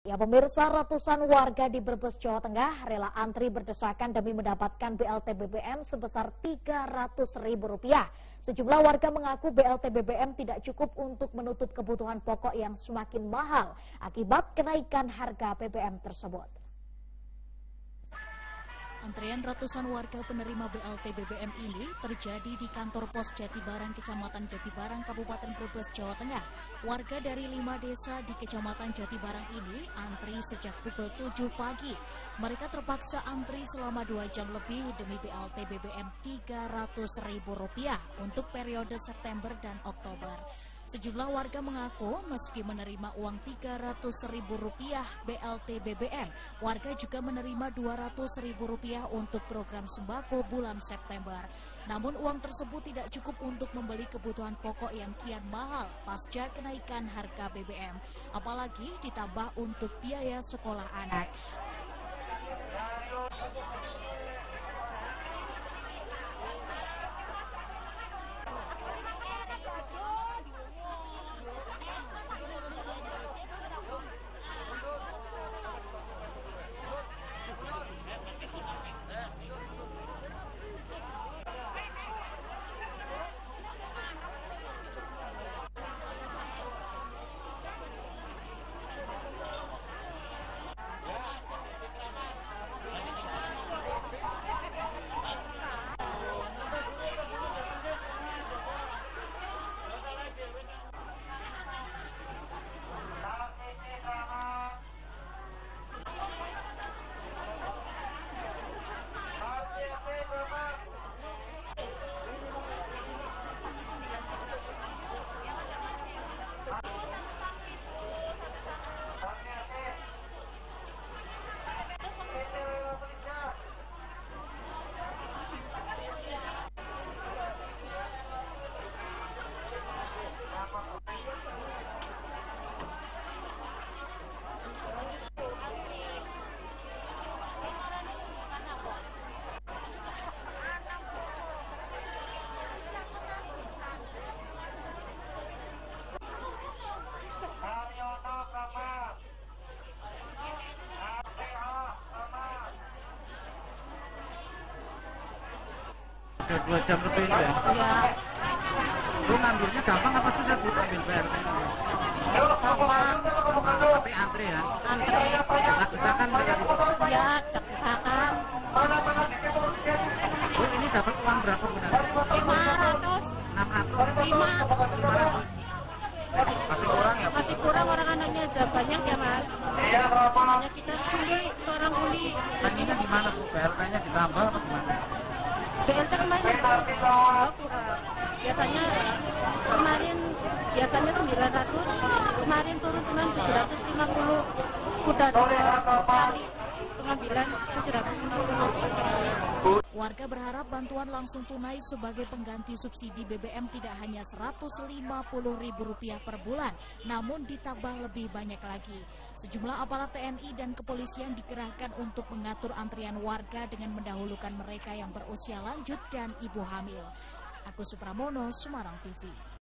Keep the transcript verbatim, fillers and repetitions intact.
Ya pemirsa, ratusan warga di Brebes, Jawa Tengah rela antri berdesakan demi mendapatkan B L T B B M sebesar tiga ratus ribu rupiah. Sejumlah warga mengaku B L T B B M tidak cukup untuk menutup kebutuhan pokok yang semakin mahal akibat kenaikan harga B B M tersebut. Antrean ratusan warga penerima B L T B B M ini terjadi di kantor pos Jatibarang, Kecamatan Jatibarang, Kabupaten Brebes, Jawa Tengah. Warga dari lima desa di Kecamatan Jatibarang ini antri sejak pukul tujuh pagi. Mereka terpaksa antri selama dua jam lebih demi B L T B B M tiga ratus ribu rupiah untuk periode September dan Oktober. Sejumlah warga mengaku meski menerima uang tiga ratus ribu rupiah B L T B B M, warga juga menerima dua ratus ribu rupiah untuk program sembako bulan September. Namun uang tersebut tidak cukup untuk membeli kebutuhan pokok yang kian mahal pasca kenaikan harga B B M, apalagi ditambah untuk biaya sekolah anak. Sudah dua jam lebih ya? Iya. Lu ngambilnya gampang apa susah Bu ambil B L T? Gampang. Tapi antri ya? Antri. Nah, desakan berapa? Iya, desakan. Bu, ini dapat uang berapa benar? lima ratus. enam ratus? lima. lima ratus. Masih kurang ya? Masih kurang, orang anaknya aja banyak ya Mas. Hanya kita kuli, seorang kuli. Pengennya gimana Bu? B L T-nya ditambah atau gimana? B L T kemarin oh, kurang. Biasanya kemarin biasanya sembilan ratus, kemarin turun cuma tujuh ratus lima puluh. Udah dua kali pengambilan tujuh ratus lima puluh. Warga berharap bantuan langsung tunai sebagai pengganti subsidi B B M tidak hanya seratus lima puluh ribu rupiah per bulan, namun ditambah lebih banyak lagi. Sejumlah aparat T N I dan kepolisian dikerahkan untuk mengatur antrian warga dengan mendahulukan mereka yang berusia lanjut dan ibu hamil. Agus Supramono, Semarang T V.